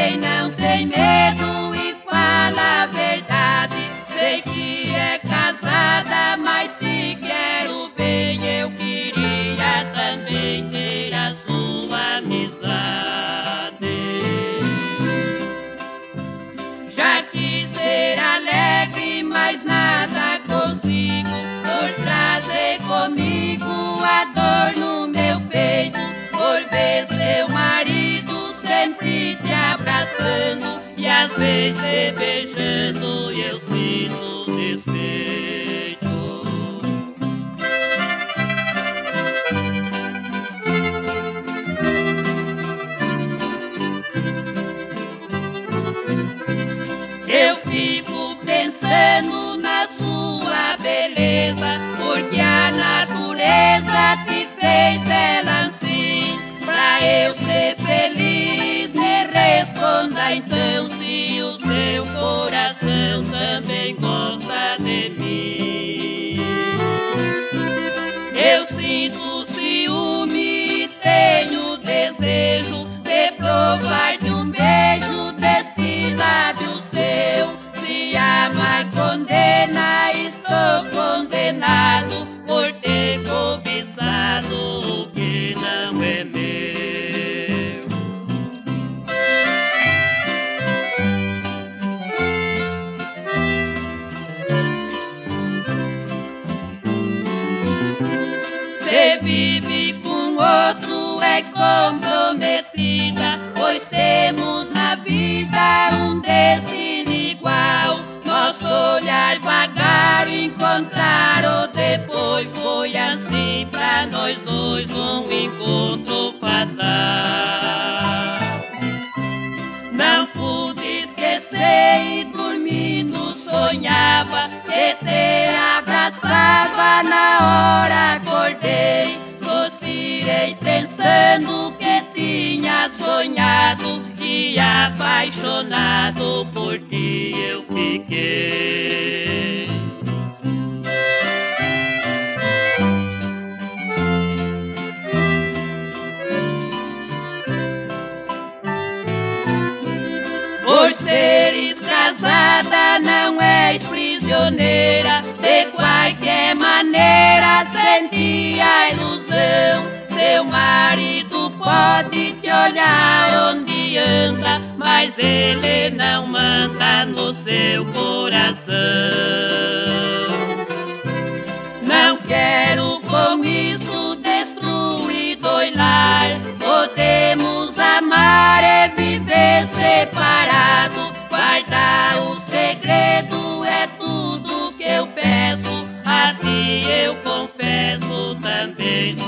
quem não tem medo e fala a verdade. Sei que é casada, mas te quero bem. Eu queria também ter a sua amizade. Já quis ser alegre, mas nada consigo por trazer comigo a dor no meu peito, por ver seu marido sempre te abraçando e às vezes te beijando, e eu sinto despeito. Eu fico pensando na sua beleza, porque a natureza te fez bela assim. Pra eu ser feliz, me responda então se o seu coração também gosta de mim. Eu sinto ciúme e tenho desejo de provar de um beijo deste lábio seu. Se amar condena, estou condenado por ter cobiçado o que não é meu. Se vive com outro é comprometida, pois temos na vida um destino igual. Nosso olhar vagar, encontrar ou depois foi assim pra nós dois um encontro fatal. Não pude esquecer e dormindo sonhava que te abraçava. Na hora acordei, suspirei pensando que tinha sonhado, e apaixonado por ti eu fiquei. Por seres casada não és prisioneira, de qualquer maneira senti a ilusão. Seu marido pode te olhar onde anda, mas ele não manda no seu coração. Não quero com isso destruir dois lar. Podemos amar e viver separado. Guardar o segredo é tudo que eu peço. A ti eu confesso também.